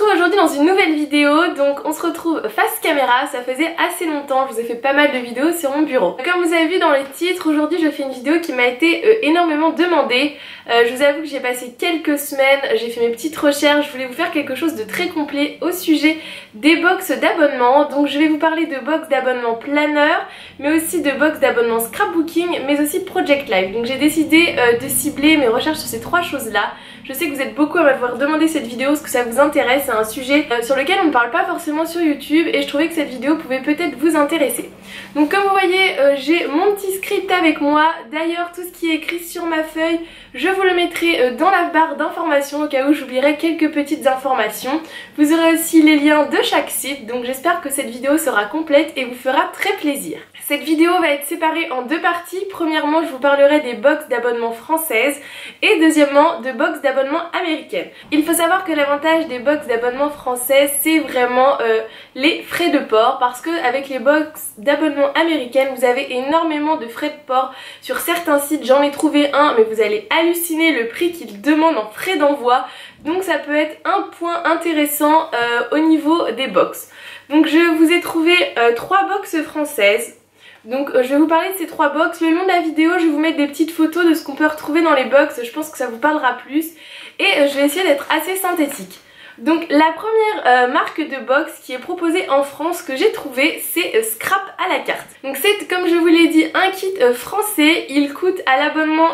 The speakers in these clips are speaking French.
retrouve aujourd'hui dans une nouvelle vidéo. Donc on se retrouve face caméra, ça faisait assez longtemps, je vous ai fait pas mal de vidéos sur mon bureau. Comme vous avez vu dans le titre, aujourd'hui je fais une vidéo qui m'a été énormément demandée. Je vous avoue que j'ai passé quelques semaines, j'ai fait mes petites recherches, je voulais vous faire quelque chose de très complet au sujet des box d'abonnement. Donc je vais vous parler de box d'abonnement planner, mais aussi de box d'abonnement scrapbooking, mais aussi Project Life. Donc j'ai décidé de cibler mes recherches sur ces trois choses là. Je sais que vous êtes beaucoup à m'avoir demandé cette vidéo parce que ça vous intéresse, c'est un sujet sur lequel on ne parle pas forcément sur YouTube et je trouvais que cette vidéo pouvait peut-être vous intéresser. Donc comme vous voyez, j'ai mon petit script avec moi. D'ailleurs tout ce qui est écrit sur ma feuille, je vous le mettrai dans la barre d'informations au cas où j'oublierai quelques petites informations. Vous aurez aussi les liens de chaque site, donc j'espère que cette vidéo sera complète et vous fera très plaisir. Cette vidéo va être séparée en deux parties. Premièrement, je vous parlerai des box d'abonnement françaises et deuxièmement de box d'abonnement américaines. Il faut savoir que l'avantage des box d'abonnement françaises, c'est vraiment les frais de port, parce que avec les box d'abonnement américaines, vous avez énormément de frais de port sur certains sites. J'en ai trouvé un, mais vous allez halluciner le prix qu'ils demandent en frais d'envoi. Donc ça peut être un point intéressant au niveau des box. Donc je vous ai trouvé trois box françaises. Donc je vais vous parler de ces trois box. Le long de la vidéo, je vais vous mettre des petites photos de ce qu'on peut retrouver dans les box. Je pense que ça vous parlera plus. Et je vais essayer d'être assez synthétique. Donc la première marque de box qui est proposée en France que j'ai trouvé, c'est Scrap à la carte. Donc c'est, comme je vous l'ai dit, un kit français. Il coûte à l'abonnement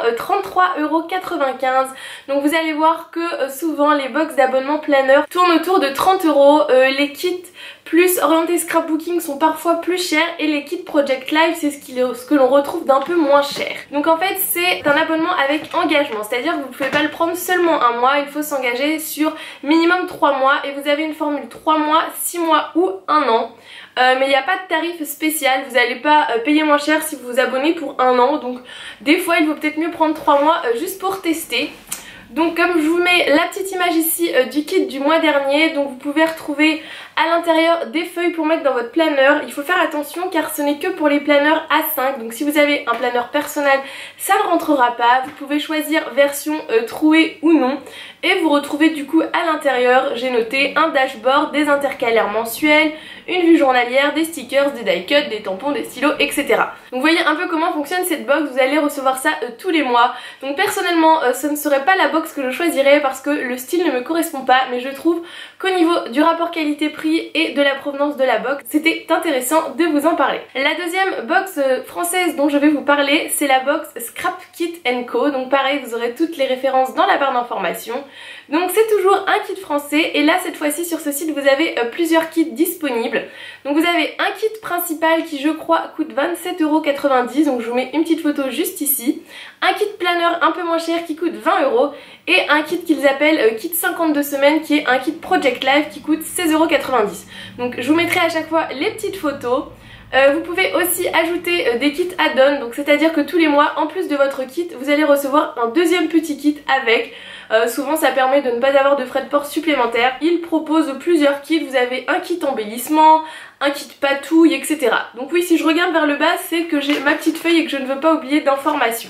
33,95 €. Donc vous allez voir que souvent les box d'abonnement planner tournent autour de 30 €. Les kits plus orientés scrapbooking sont parfois plus chers et les kits Project Life, c'est ce que l'on retrouve d'un peu moins cher. Donc en fait c'est un abonnement avec engagement, c'est-à-dire que vous ne pouvez pas le prendre seulement un mois, il faut s'engager sur minimum 3 mois et vous avez une formule 3 mois, 6 mois ou 1 an. Mais il n'y a pas de tarif spécial, vous n'allez pas payer moins cher si vous vous abonnez pour 1 an. Donc des fois il vaut peut-être mieux prendre 3 mois juste pour tester. Donc comme je vous mets la petite image ici du kit du mois dernier, donc vous pouvez retrouver à l'intérieur des feuilles pour mettre dans votre planeur. Il faut faire attention car ce n'est que pour les planeurs A5, donc si vous avez un planeur personnel, ça ne rentrera pas. Vous pouvez choisir version trouée ou non. Et vous retrouvez du coup à l'intérieur, j'ai noté un dashboard, des intercalaires mensuels, une vue journalière, des stickers, des die cuts, des tampons, des stylos, etc. Donc vous voyez un peu comment fonctionne cette box, vous allez recevoir ça tous les mois. Donc personnellement ce ne serait pas la box que je choisirais parce que le style ne me correspond pas, mais je trouve qu'au niveau du rapport qualité-prix et de la provenance de la box, c'était intéressant de vous en parler. La deuxième box française dont je vais vous parler, c'est la box Scrap Kit & Co. Donc pareil, vous aurez toutes les références dans la barre d'informations. Donc c'est toujours un kit français et là cette fois-ci sur ce site vous avez plusieurs kits disponibles. Donc vous avez un kit principal qui je crois coûte 27,90 €, donc je vous mets une petite photo juste ici. Un kit planner un peu moins cher qui coûte 20 € et un kit qu'ils appellent kit 52 semaines qui est un kit Project Life qui coûte 16,90 €. Donc je vous mettrai à chaque fois les petites photos. Vous pouvez aussi ajouter des kits add-on, donc c'est-à-dire que tous les mois, en plus de votre kit, vous allez recevoir un deuxième petit kit avec. Souvent ça permet de ne pas avoir de frais de port supplémentaires. Ils proposent plusieurs kits, vous avez un kit embellissement, un kit patouille, etc. Donc oui, si je regarde vers le bas, c'est que j'ai ma petite feuille et que je ne veux pas oublier d'informations.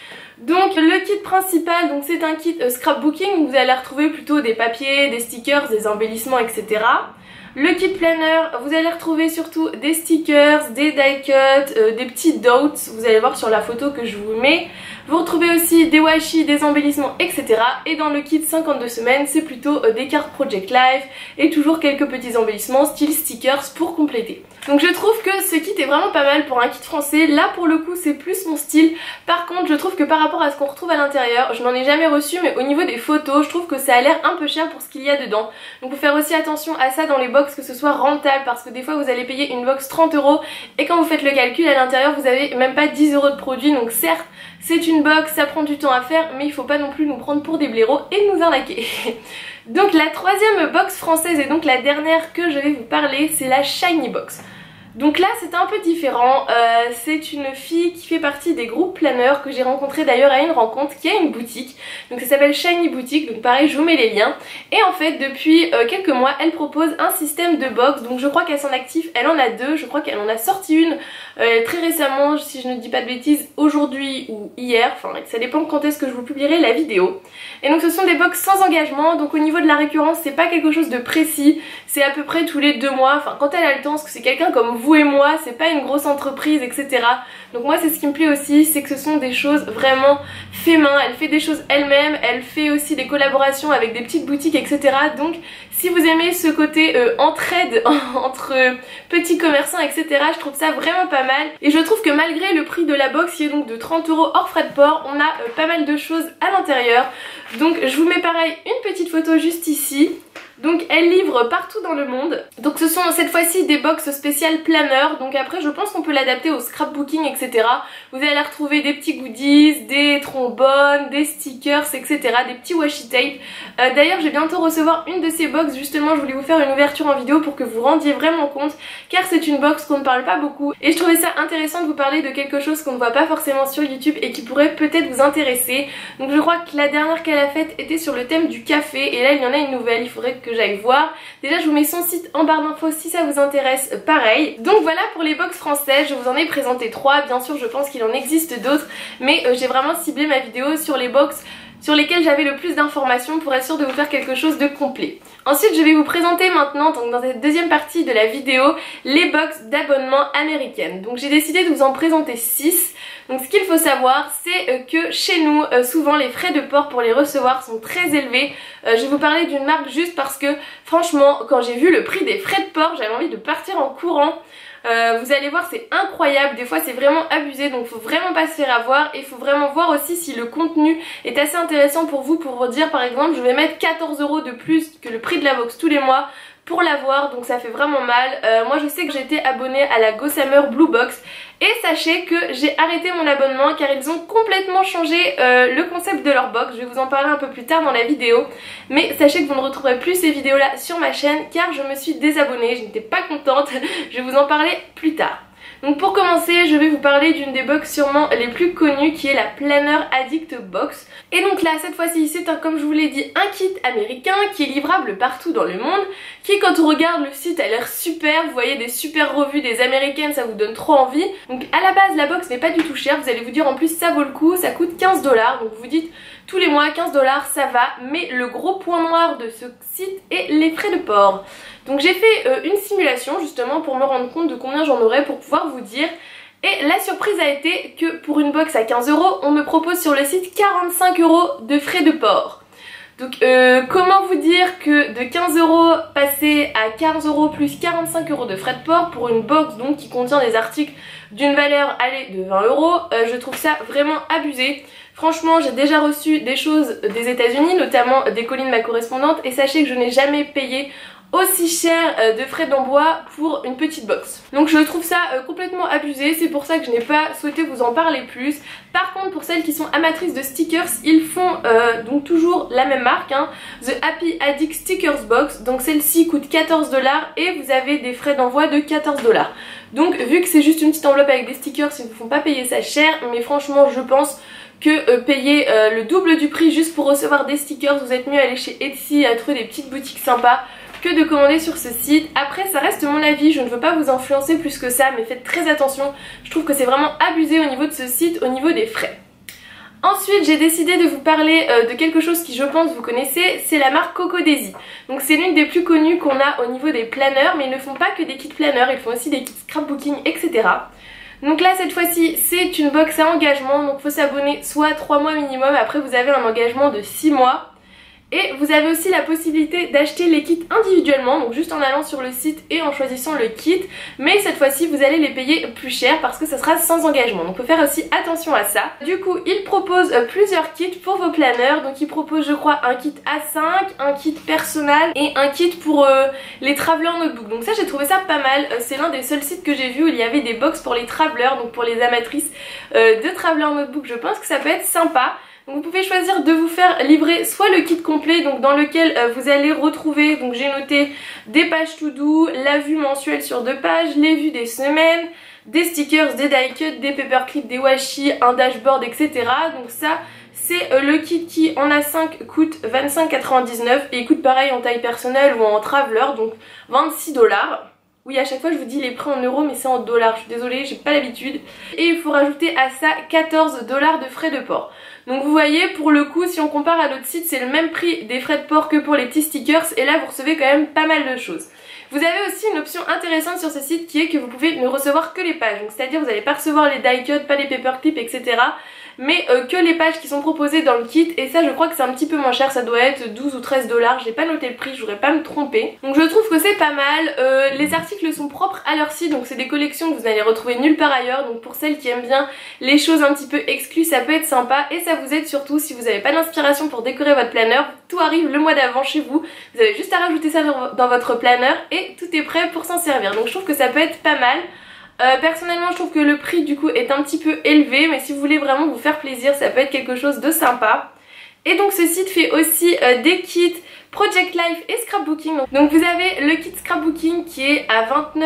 Donc le kit principal, donc c'est un kit scrapbooking où vous allez retrouver plutôt des papiers, des stickers, des embellissements, etc. Le kit planner, vous allez retrouver surtout des stickers, des die cuts, des petits dots, vous allez voir sur la photo que je vous mets. Vous retrouvez aussi des washi, des embellissements, etc. Et dans le kit 52 semaines, c'est plutôt des cartes Project Life et toujours quelques petits embellissements style stickers pour compléter. Donc je trouve que ce kit est vraiment pas mal pour un kit français. Là pour le coup c'est plus mon style. Par contre je trouve que par rapport à ce qu'on retrouve à l'intérieur, je n'en ai jamais reçu, mais au niveau des photos je trouve que ça a l'air un peu cher pour ce qu'il y a dedans. Donc faut faire aussi attention à ça dans les box, que ce soit rentable, parce que des fois vous allez payer une box 30 € et quand vous faites le calcul à l'intérieur vous avez même pas 10 € de produit. Donc certes c'est une box, ça prend du temps à faire, mais il faut pas non plus nous prendre pour des blaireaux et nous arnaquer. Donc la troisième box française et donc la dernière que je vais vous parler, c'est la Shiny Box. Donc là c'est un peu différent, c'est une fille qui fait partie des groupes planeurs que j'ai rencontré d'ailleurs à une rencontre, qui a une boutique, donc ça s'appelle Shiny Boutique, donc pareil je vous mets les liens. Et en fait depuis quelques mois elle propose un système de box, donc je crois qu'à son actif elle en a deux, je crois qu'elle en a sorti une très récemment, si je ne dis pas de bêtises, aujourd'hui ou hier, enfin ça dépend quand est-ce que je vous publierai la vidéo. Et donc ce sont des box sans engagement, donc au niveau de la récurrence c'est pas quelque chose de précis, c'est à peu près tous les 2 mois, enfin quand elle a le temps, parce que c'est quelqu'un comme vous et moi, c'est pas une grosse entreprise, etc. Donc moi c'est ce qui me plaît aussi, c'est que ce sont des choses vraiment fait main, elle fait des choses elle-même, elle fait aussi des collaborations avec des petites boutiques, etc. Donc si vous aimez ce côté entraide entre petits commerçants, etc., je trouve ça vraiment pas mal. Et je trouve que malgré le prix de la box qui est donc de 30 € hors frais de port, on a pas mal de choses à l'intérieur. Donc je vous mets pareil une petite photo juste ici. Donc elle livre partout dans le monde. Donc ce sont cette fois-ci des box spéciales planeurs. Donc après je pense qu'on peut l'adapter au scrapbooking, etc. Vous allez retrouver des petits goodies, des trombones, des stickers, etc. Des petits washi tape. D'ailleurs je vais bientôt recevoir une de ces box. Justement je voulais vous faire une ouverture en vidéo pour que vous rendiez vraiment compte, car c'est une box qu'on ne parle pas beaucoup. Et je trouvais ça intéressant de vous parler de quelque chose qu'on ne voit pas forcément sur YouTube et qui pourrait peut-être vous intéresser. Donc je crois que la dernière qu'elle a faite était sur le thème du café. Et là il y en a une nouvelle, il faudrait que j'aille voir. Déjà je vous mets son site en barre d'infos si ça vous intéresse, pareil. Donc voilà pour les box françaises, je vous en ai présenté 3, bien sûr je pense qu'il en existe d'autres, mais j'ai vraiment ciblé ma vidéo sur les box sur lesquelles j'avais le plus d'informations pour être sûre de vous faire quelque chose de complet. Ensuite je vais vous présenter maintenant, donc dans cette deuxième partie de la vidéo, les box d'abonnement américaines. Donc j'ai décidé de vous en présenter 6. Donc ce qu'il faut savoir c'est que chez nous souvent les frais de port pour les recevoir sont très élevés. Je vais vous parler d'une marque juste parce que franchement quand j'ai vu le prix des frais de port j'avais envie de partir en courant. Vous allez voir c'est incroyable, des fois c'est vraiment abusé, donc faut vraiment pas se faire avoir. Et il faut vraiment voir aussi si le contenu est assez intéressant pour vous dire par exemple je vais mettre 14 € de plus que le prix de la box tous les mois pour l'avoir, donc ça fait vraiment mal. Moi je sais que j'étais abonnée à la Gossamer Blue Box et sachez que j'ai arrêté mon abonnement car ils ont complètement changé le concept de leur box. Je vais vous en parler un peu plus tard dans la vidéo, mais sachez que vous ne retrouverez plus ces vidéos là sur ma chaîne car je me suis désabonnée, je n'étais pas contente. Je vais vous en parler plus tard. Donc pour commencer je vais vous parler d'une des box sûrement les plus connues qui est la Planner Addict Box. Et donc là cette fois-ci c'est comme je vous l'ai dit un kit américain qui est livrable partout dans le monde, qui quand on regarde le site a l'air super, vous voyez des super revues des américaines, ça vous donne trop envie. Donc à la base la box n'est pas du tout chère, vous allez vous dire en plus ça vaut le coup, ça coûte 15 $, donc vous dites tous les mois 15 $, ça va, mais le gros point noir de ce site est les frais de port. Donc j'ai fait une simulation justement pour me rendre compte de combien j'en aurais pour pouvoir vous dire. Et la surprise a été que pour une box à 15 €, on me propose sur le site 45 € de frais de port. Donc comment vous dire que de 15 € passer à 15 € plus 45 € de frais de port pour une box donc qui contient des articles d'une valeur de 20 €, je trouve ça vraiment abusé. Franchement j'ai déjà reçu des choses des États-Unis, notamment des colis de ma correspondante, et sachez que je n'ai jamais payé aussi cher de frais d'envoi pour une petite box. Donc je trouve ça complètement abusé, c'est pour ça que je n'ai pas souhaité vous en parler plus. Par contre pour celles qui sont amatrices de stickers, ils font donc toujours la même marque, hein, The Happy Addict Stickers Box. Donc celle-ci coûte 14 $ et vous avez des frais d'envoi de 14 $. Donc vu que c'est juste une petite enveloppe avec des stickers, ils ne vous font pas payer ça cher, mais franchement je pense que payer le double du prix juste pour recevoir des stickers, vous êtes mieux aller chez Etsy à trouver des petites boutiques sympas que de commander sur ce site. Après ça reste mon avis, je ne veux pas vous influencer plus que ça, mais faites très attention, je trouve que c'est vraiment abusé au niveau de ce site, au niveau des frais. Ensuite j'ai décidé de vous parler de quelque chose qui je pense vous connaissez, c'est la marque Coco Daisy. Donc c'est l'une des plus connues qu'on a au niveau des planeurs, mais ils ne font pas que des kits planeurs, ils font aussi des kits scrapbooking, etc. Donc là cette fois-ci c'est une box à engagement, donc il faut s'abonner soit 3 mois minimum, après vous avez un engagement de 6 mois. Et vous avez aussi la possibilité d'acheter les kits individuellement, donc juste en allant sur le site et en choisissant le kit. Mais cette fois-ci vous allez les payer plus cher parce que ça sera sans engagement, donc il faut faire aussi attention à ça. Du coup ils proposent plusieurs kits pour vos planeurs, donc ils proposent je crois un kit A5, un kit personnel et un kit pour les travelers notebook. Donc ça j'ai trouvé ça pas mal, c'est l'un des seuls sites que j'ai vu où il y avait des box pour les travelers, donc pour les amatrices de travelers notebook. Je pense que ça peut être sympa. Donc vous pouvez choisir de vous faire livrer soit le kit complet, donc dans lequel vous allez retrouver, donc j'ai noté des pages to do, la vue mensuelle sur 2 pages, les vues des semaines, des stickers, des die cuts, des paperclips, des washi, un dashboard, etc. Donc ça c'est le kit qui en A5 coûte 25,99 et il coûte pareil en taille personnelle ou en traveler, donc 26 $. Oui, à chaque fois je vous dis les prix en euros mais c'est en dollars, je suis désolée, j'ai pas l'habitude. Et il faut rajouter à ça 14 $ de frais de port. Donc vous voyez, pour le coup, si on compare à l'autre site, c'est le même prix des frais de port que pour les petits stickers et là vous recevez quand même pas mal de choses. Vous avez aussi une option intéressante sur ce site qui est que vous pouvez ne recevoir que les pages. Donc c'est-à-dire vous n'allez pas recevoir les die cuts, pas les paperclips, etc. Mais que les pages qui sont proposées dans le kit. Et ça je crois que c'est un petit peu moins cher, ça doit être 12 ou 13 $. J'ai pas noté le prix, je voudrais pas me tromper. Donc je trouve que c'est pas mal. Les articles sont propres à leur site, donc c'est des collections que vous n'allez retrouver nulle part ailleurs. Donc pour celles qui aiment bien les choses un petit peu exclues, ça peut être sympa. Et ça vous aide surtout si vous n'avez pas d'inspiration pour décorer votre planeur. Tout arrive le mois d'avant chez vous. Vous avez juste à rajouter ça dans votre planeur et tout est prêt pour s'en servir. Donc je trouve que ça peut être pas mal. Personnellement je trouve que le prix du coup est un petit peu élevé, mais si vous voulez vraiment vous faire plaisir, ça peut être quelque chose de sympa. Et donc ce site fait aussi des kits Project Life et Scrapbooking. Donc vous avez le kit Scrapbooking qui est à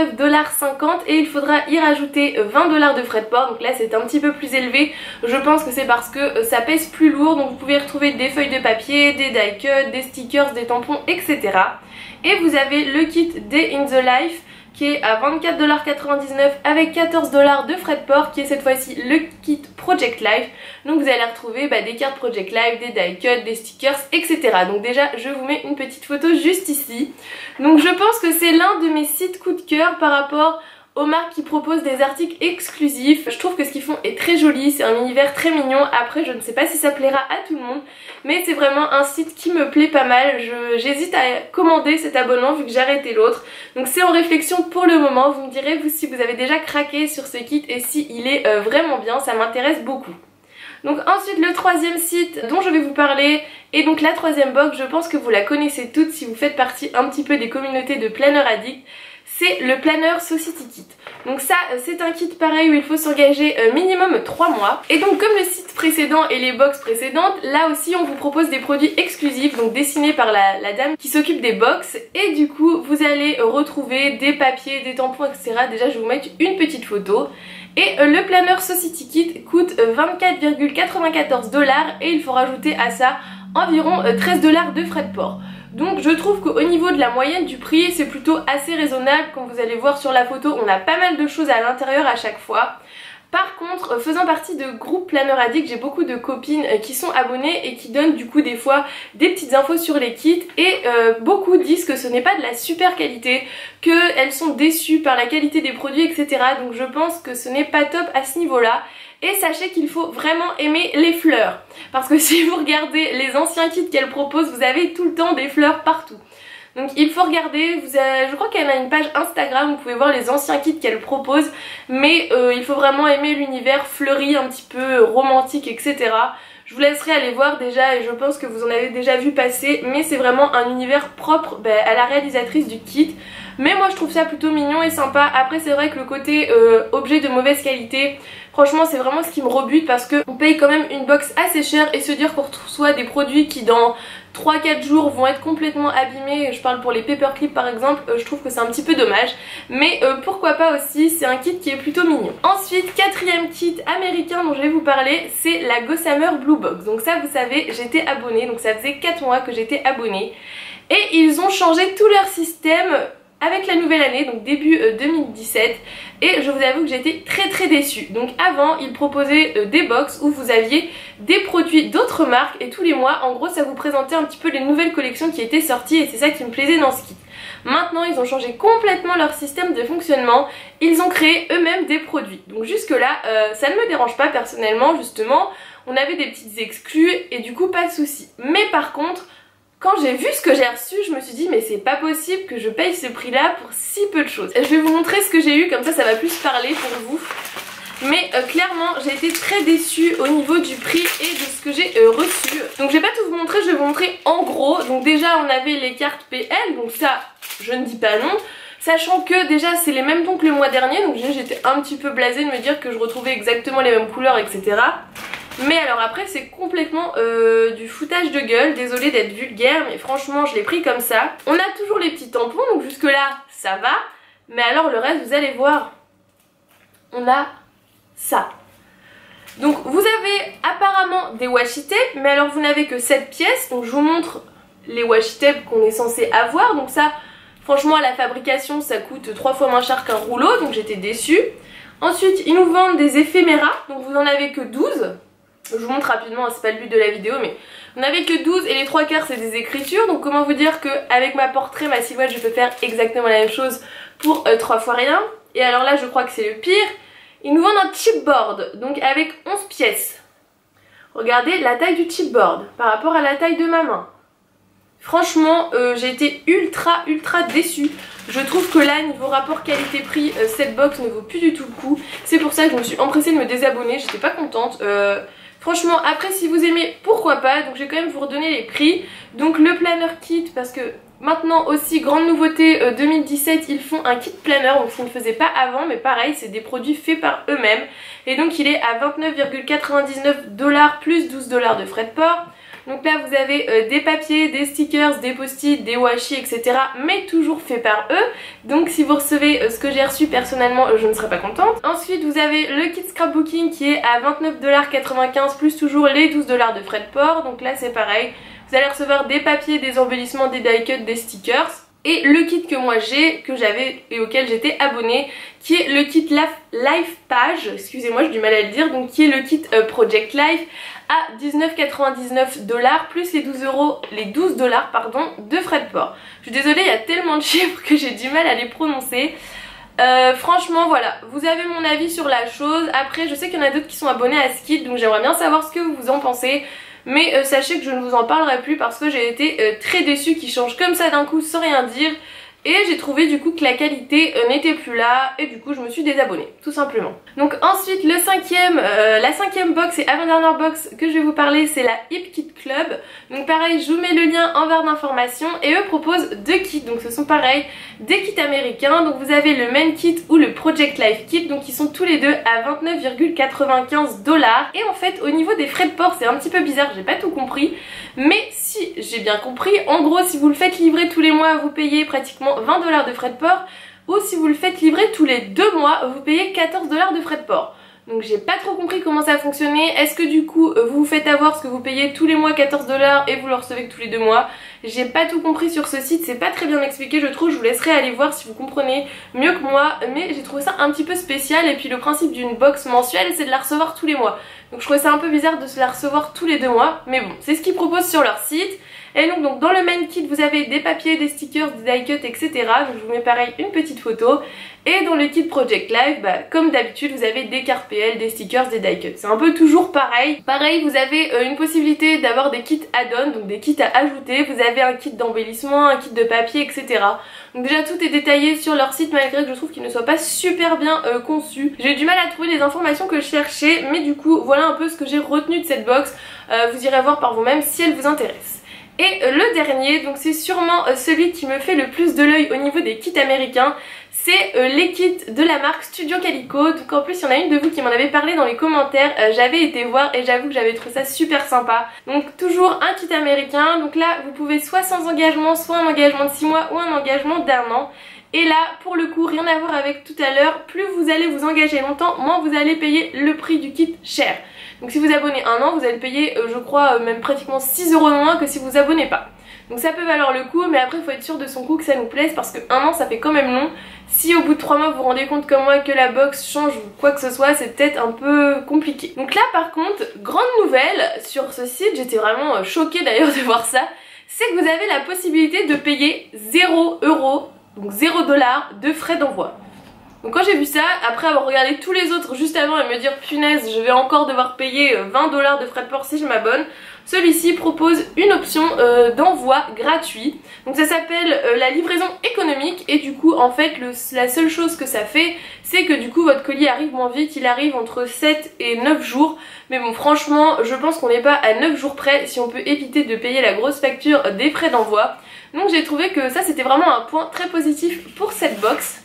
29,50 $ et il faudra y rajouter 20 $ de frais de port. Donc là c'est un petit peu plus élevé. Je pense que c'est parce que ça pèse plus lourd. Donc vous pouvez retrouver des feuilles de papier, des die cuts, des stickers, des tampons, etc. Et vous avez le kit Day in the Life qui est à 24,99 $ avec 14 $ de frais de port, qui est cette fois-ci le kit Project Life. Donc vous allez retrouver des cartes Project Life, des die cuts, des stickers, etc. Donc déjà je vous mets une petite photo juste ici. Donc je pense que c'est l'un de mes sites coup de cœur par rapport aux marques qui proposent des articles exclusifs. Je trouve que ce qu'ils font est très joli, c'est un univers très mignon. Après je ne sais pas si ça plaira à tout le monde, mais c'est vraiment un site qui me plaît pas mal. J'hésite à commander cet abonnement vu que j'ai arrêté l'autre. Donc c'est en réflexion pour le moment. Vous me direz vous si vous avez déjà craqué sur ce kit et si il est vraiment bien, ça m'intéresse beaucoup. Donc ensuite le troisième site dont je vais vous parler est donc la troisième box. Je pense que vous la connaissez toutes si vous faites partie un petit peu des communautés de planeurs addicts. C'est le planeur Society Kit. Donc ça c'est un kit pareil où il faut s'engager minimum 3 mois. Et donc comme le site précédent et les box précédentes, là aussi on vous propose des produits exclusifs, donc dessinés par la dame qui s'occupe des box. Et du coup vous allez retrouver des papiers, des tampons, etc. Déjà je vais vous mettre une petite photo. Et le planeur Society Kit coûte 24,94 $ et il faut rajouter à ça environ 13 $ de frais de port. Donc je trouve qu'au niveau de la moyenne du prix c'est plutôt assez raisonnable. Comme vous allez voir sur la photo, on a pas mal de choses à l'intérieur à chaque fois. Par contre, faisant partie de groupe Planeur Addict, j'ai beaucoup de copines qui sont abonnées et qui donnent du coup des fois des petites infos sur les kits. Et beaucoup disent que ce n'est pas de la super qualité, qu'elles sont déçues par la qualité des produits, etc. Donc je pense que ce n'est pas top à ce niveau-là. Et sachez qu'il faut vraiment aimer les fleurs. Parce que si vous regardez les anciens kits qu'elle propose, vous avez tout le temps des fleurs partout. Donc il faut regarder, je crois qu'elle a une page Instagram, vous pouvez voir les anciens kits qu'elle propose. Mais il faut vraiment aimer l'univers fleuri, un petit peu romantique, etc. Je vous laisserai aller voir déjà et je pense que vous en avez déjà vu passer. Mais c'est vraiment un univers propre à la réalisatrice du kit. Mais moi je trouve ça plutôt mignon et sympa. Après c'est vrai que le côté objet de mauvaise qualité, franchement c'est vraiment ce qui me rebute parce qu'on paye quand même une box assez chère et se dire qu'on reçoit des produits qui dans 3-4 jours vont être complètement abîmés, je parle pour les paperclips par exemple, je trouve que c'est un petit peu dommage. Mais pourquoi pas aussi, c'est un kit qui est plutôt mignon. Ensuite, quatrième kit américain dont je vais vous parler, c'est la Gossamer Blue Box. Donc ça vous savez, j'étais abonnée, donc ça faisait 4 mois que j'étais abonnée. Et ils ont changé tout leur système avec la nouvelle année, donc début 2017, et je vous avoue que j'étais très déçue. Donc avant ils proposaient des box où vous aviez des produits d'autres marques et tous les mois en gros ça vous présentait un petit peu les nouvelles collections qui étaient sorties et c'est ça qui me plaisait dans ce kit. Maintenant ils ont changé complètement leur système de fonctionnement, ils ont créé eux-mêmes des produits. Donc jusque là ça ne me dérange pas personnellement, justement on avait des petites exclus et du coup pas de souci. Mais par contre quand j'ai vu ce que j'ai reçu, je me suis dit mais c'est pas possible que je paye ce prix là pour si peu de choses. Je vais vous montrer ce que j'ai eu, comme ça va plus parler pour vous. Mais clairement j'ai été très déçue au niveau du prix et de ce que j'ai reçu. Donc je vais pas tout vous montrer, je vais vous montrer en gros. Donc déjà on avait les cartes PL, donc ça je ne dis pas non. Sachant que déjà c'est les mêmes tons que le mois dernier, donc j'étais un petit peu blasée de me dire que je retrouvais exactement les mêmes couleurs, etc. Mais alors après c'est complètement du foutage de gueule, désolée d'être vulgaire mais franchement je l'ai pris comme ça. On a toujours les petits tampons donc jusque là ça va, mais alors le reste vous allez voir, on a ça. Donc vous avez apparemment des washi tape, mais alors vous n'avez que 7 pièces, donc je vous montre les washi tape qu'on est censé avoir. Donc ça Franchement à la fabrication ça coûte 3 fois moins cher qu'un rouleau, donc j'étais déçue. Ensuite ils nous vendent des éphéméras, donc vous en avez que 12. Je vous montre rapidement, c'est pas le but de la vidéo, mais vous n'en avez que 12 et les 3/4 c'est des écritures. Donc comment vous dire qu'avec ma portrait, ma silhouette, je peux faire exactement la même chose pour 3 fois rien. Et alors là je crois que c'est le pire. Ils nous vendent un chipboard, donc avec 11 pièces. Regardez la taille du chipboard par rapport à la taille de ma main. Franchement j'ai été ultra déçue. Je trouve que là niveau rapport qualité-prix, cette box ne vaut plus du tout le coup. C'est pour ça que je me suis empressée de me désabonner, j'étais pas contente. Franchement après si vous aimez pourquoi pas, donc je vais quand même vous redonner les prix. Donc le planner kit, parce que maintenant aussi grande nouveauté 2017, ils font un kit planner, donc ce qu'ils ne faisaient pas avant, mais pareil c'est des produits faits par eux-mêmes. Et donc il est à 29,99$ plus 12$ de frais de port. Donc là vous avez des papiers, des stickers, des post-it, des washi, etc. mais toujours fait par eux. Donc si vous recevez ce que j'ai reçu personnellement, je ne serais pas contente. Ensuite vous avez le kit scrapbooking qui est à 29,95$ plus toujours les 12$ de frais de port. Donc là c'est pareil, vous allez recevoir des papiers, des embellissements, des die cuts, des stickers. Et le kit que moi j'ai, que j'avais et auquel j'étais abonnée, qui est le kit Life Page, excusez-moi j'ai du mal à le dire, donc qui est le kit Project Life à 19,99$ plus les 12$ pardon, de frais de port. Je suis désolée, il y a tellement de chiffres que j'ai du mal à les prononcer. Franchement voilà, vous avez mon avis sur la chose. Après je sais qu'il y en a d'autres qui sont abonnés à ce kit, donc j'aimerais bien savoir ce que vous en pensez. Mais sachez que je ne vous en parlerai plus parce que j'ai été très déçue qu'ils changent comme ça d'un coup sans rien dire. Et j'ai trouvé du coup que la qualité n'était plus là et du coup je me suis désabonnée, tout simplement. Donc ensuite la cinquième box et avant-dernière box que je vais vous parler, c'est la Hip Kit Club. Donc pareil, je vous mets le lien en barre d'informations et eux proposent 2 kits. Donc ce sont pareil des kits américains. Donc vous avez le Main Kit ou le Project Life Kit. Donc ils sont tous les deux à 29,95$. Et en fait au niveau des frais de port c'est un petit peu bizarre, j'ai pas tout compris. Mais si j'ai bien compris, en gros si vous le faites livrer tous les mois vous payez pratiquement 20$ de frais de port, ou si vous le faites livrer tous les 2 mois vous payez 14$ de frais de port. Donc j'ai pas trop compris comment ça fonctionnait. Est-ce que du coup vous vous faites avoir ce que vous payez tous les mois 14$ et vous le recevez que tous les 2 mois? J'ai pas tout compris sur ce site, c'est pas très bien expliqué je trouve, je vous laisserai aller voir si vous comprenez mieux que moi. Mais j'ai trouvé ça un petit peu spécial et puis le principe d'une box mensuelle c'est de la recevoir tous les mois. Donc je trouvais ça un peu bizarre de se la recevoir tous les 2 mois, mais bon c'est ce qu'ils proposent sur leur site. Et donc dans le main kit vous avez des papiers, des stickers, des die cuts, etc. Donc je vous mets pareil une petite photo. Et dans le kit Project Life, comme d'habitude vous avez des cartes PL, des stickers, des die cuts. C'est un peu toujours pareil. Pareil vous avez une possibilité d'avoir des kits add-on, donc des kits à ajouter. Vous avez un kit d'embellissement, un kit de papier, etc. Donc déjà tout est détaillé sur leur site malgré que je trouve qu'il ne soit pas super bien conçu. J'ai eu du mal à trouver les informations que je cherchais, mais du coup voilà un peu ce que j'ai retenu de cette box. Vous irez voir par vous-même si elle vous intéresse. Et le dernier, donc c'est sûrement celui qui me fait le plus de l'œil au niveau des kits américains, c'est les kits de la marque Studio Calico. Donc en plus il y en a une de vous qui m'en avait parlé dans les commentaires, j'avais été voir et j'avoue que j'avais trouvé ça super sympa. Donc toujours un kit américain, donc là vous pouvez soit sans engagement, soit un engagement de 6 mois ou un engagement d'1 an. Et là pour le coup rien à voir avec tout à l'heure, plus vous allez vous engager longtemps, moins vous allez payer le prix du kit cher. Donc si vous abonnez 1 an vous allez payer je crois même pratiquement 6€ de moins que si vous abonnez pas. Donc ça peut valoir le coup, mais après il faut être sûr de son coup que ça nous plaise parce que 1 an ça fait quand même long. Si au bout de 3 mois vous vous rendez compte comme moi que la box change ou quoi que ce soit, c'est peut-être un peu compliqué. Donc là par contre, grande nouvelle sur ce site, j'étais vraiment choquée d'ailleurs de voir ça, c'est que vous avez la possibilité de payer 0€, donc 0$ de frais d'envoi. Donc quand j'ai vu ça, après avoir regardé tous les autres juste avant et me dire punaise je vais encore devoir payer 20$ de frais de port si je m'abonne, celui-ci propose une option d'envoi gratuit. Donc ça s'appelle la livraison économique et du coup en fait la seule chose que ça fait c'est que du coup votre colis arrive moins vite, il arrive entre 7 et 9 jours. Mais bon franchement je pense qu'on n'est pas à 9 jours près si on peut éviter de payer la grosse facture des frais d'envoi. Donc j'ai trouvé que ça c'était vraiment un point très positif pour cette box.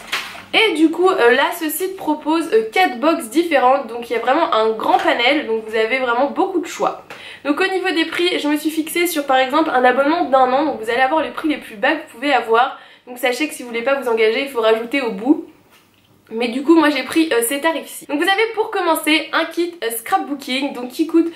Et du coup là ce site propose 4 box différentes, donc il y a vraiment un grand panel, donc vous avez vraiment beaucoup de choix. Donc au niveau des prix je me suis fixée sur par exemple un abonnement d'1 an, donc vous allez avoir les prix les plus bas que vous pouvez avoir. Donc sachez que si vous voulez pas vous engager il faut rajouter au bout. Mais du coup moi j'ai pris ces tarifs-ci. Donc vous avez pour commencer un kit scrapbooking donc qui coûte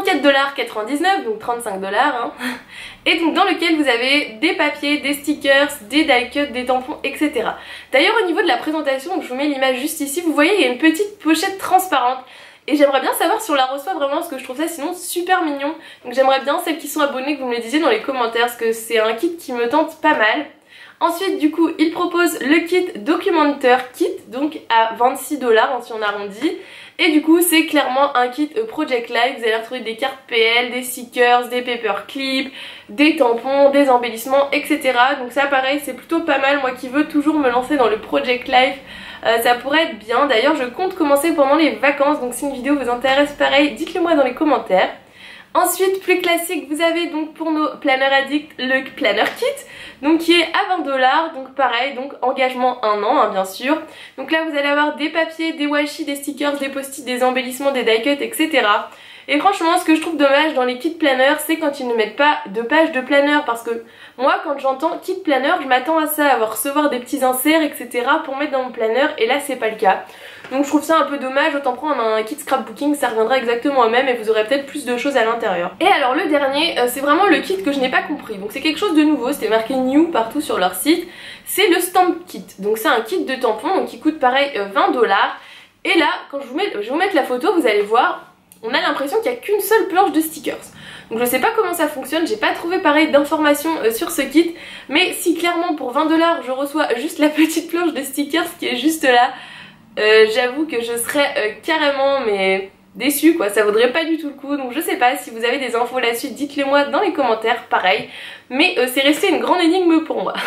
34,99$, donc 35$, hein. Et donc dans lequel vous avez des papiers, des stickers, des die cuts, des tampons, etc. D'ailleurs au niveau de la présentation, donc je vous mets l'image juste ici, vous voyez il y a une petite pochette transparente. Et j'aimerais bien savoir si on la reçoit vraiment parce que je trouve ça sinon super mignon. Donc j'aimerais bien celles qui sont abonnées que vous me le disiez dans les commentaires parce que c'est un kit qui me tente pas mal. Ensuite du coup il propose le kit Documenter Kit donc à 26$ si on arrondit. Et du coup c'est clairement un kit Project Life, vous allez retrouver des cartes PL, des stickers, des paperclips, des tampons, des embellissements, etc. Donc ça pareil c'est plutôt pas mal, moi qui veux toujours me lancer dans le Project Life, ça pourrait être bien. D'ailleurs je compte commencer pendant les vacances, donc si une vidéo vous intéresse pareil, dites-le moi dans les commentaires. Ensuite, plus classique, vous avez donc pour nos planners addicts le planner kit, donc qui est à 20$, donc pareil, donc engagement 1 an hein, bien sûr. Donc là vous allez avoir des papiers, des washi, des stickers, des post-it, des embellissements, des die cuts, etc. Et franchement ce que je trouve dommage dans les kits planner c'est quand ils ne mettent pas de page de planner, parce que moi quand j'entends kit planner je m'attends à ça, à recevoir des petits inserts etc pour mettre dans mon planner, et là c'est pas le cas. Donc je trouve ça un peu dommage, autant prendre un kit scrapbooking, ça reviendra exactement au même et vous aurez peut-être plus de choses à l'intérieur. Et alors le dernier, c'est vraiment le kit que je n'ai pas compris, donc c'est quelque chose de nouveau, c'était marqué new partout sur leur site, c'est le stamp kit. Donc c'est un kit de tampons donc qui coûte pareil 20$, et là quand je vais vous mettre la photo, vous allez voir, on a l'impression qu'il n'y a qu'une seule planche de stickers. Donc je sais pas comment ça fonctionne, j'ai pas trouvé pareil d'informations sur ce kit, mais si clairement pour 20$ je reçois juste la petite planche de stickers qui est juste là, j'avoue que je serais carrément mais déçue quoi, ça vaudrait pas du tout le coup. Donc je sais pas si vous avez des infos là-dessus, dites-les moi dans les commentaires, pareil, mais c'est resté une grande énigme pour moi.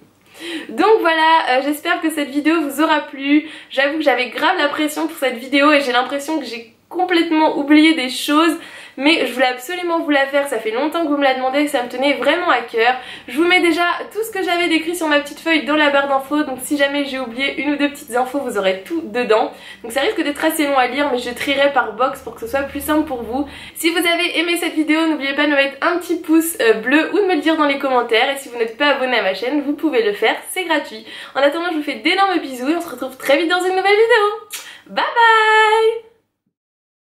Donc voilà, j'espère que cette vidéo vous aura plu. J'avoue que j'avais grave la pression pour cette vidéo et j'ai l'impression que j'ai complètement oublié des choses, mais je voulais absolument vous la faire, ça fait longtemps que vous me la demandez et ça me tenait vraiment à cœur. Je vous mets déjà tout ce que j'avais décrit sur ma petite feuille dans la barre d'infos, donc si jamais j'ai oublié une ou deux petites infos vous aurez tout dedans. Donc ça risque d'être assez long à lire mais je trierai par box pour que ce soit plus simple pour vous. Si vous avez aimé cette vidéo, n'oubliez pas de me mettre un petit pouce bleu ou de me le dire dans les commentaires, et si vous n'êtes pas abonné à ma chaîne vous pouvez le faire, c'est gratuit. En attendant je vous fais d'énormes bisous et on se retrouve très vite dans une nouvelle vidéo. Bye bye!